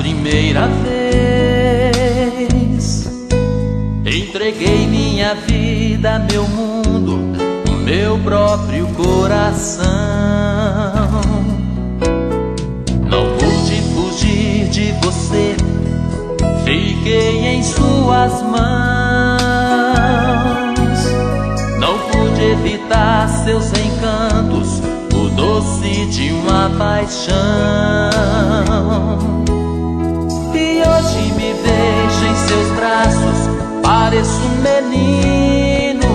primeira vez entreguei minha vida, meu mundo, o meu próprio coração. Não pude fugir de você, fiquei em suas mãos. Não pude evitar seus encantos, o doce de uma paixão. E hoje me vejo em seus braços, pareço um menino,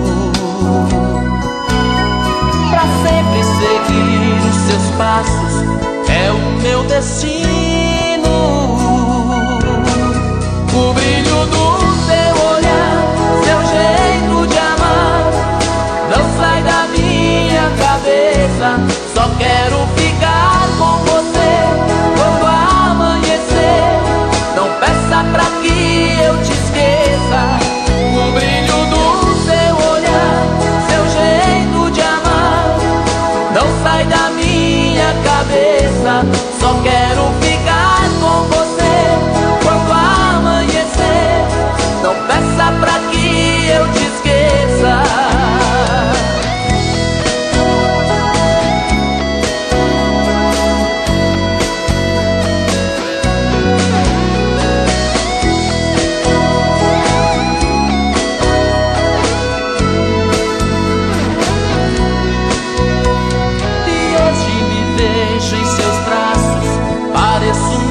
pra sempre seguir os seus passos, é o meu destino. O brilho do seu olhar, seu jeito de amar, não sai da minha cabeça. Só quero ficar com você quando amanhecer. Não peça pra que eu te esqueça. O brilho do seu olhar, seu jeito de amar, não sai da minha cabeça. Só quero ficar com você quando amanhecer. Não peça pra que eu te esqueça. Em seus braços, pareço um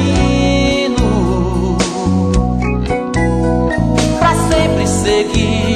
menino, pra sempre seguir